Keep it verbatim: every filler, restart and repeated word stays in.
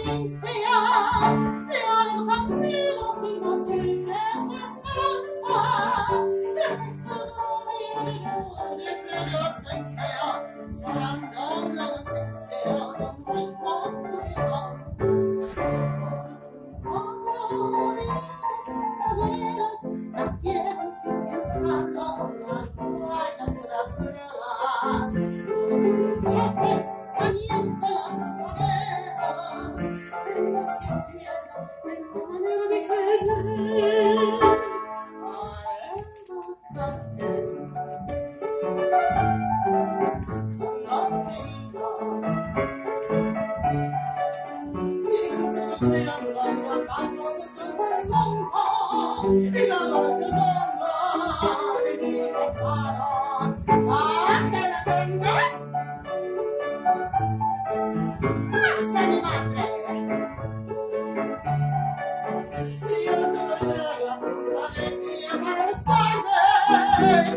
provincia, siano caminos inocentes esperanza, en mezzo dominio de fríos en fea, llorando la ausencia de un ritmo nuevo. Nacieron sin pensarlo las buenas y las malas, los chapes calientes las maderas, en la existieron en la manera de querer a evocarte un amigo. Si te lo tiran las manos están pasando y la noche sola de mi profano, ¡ah, que la tenga! ¡Pasa mi madre! Si yo te lo llevo a puta de mi abrazarme,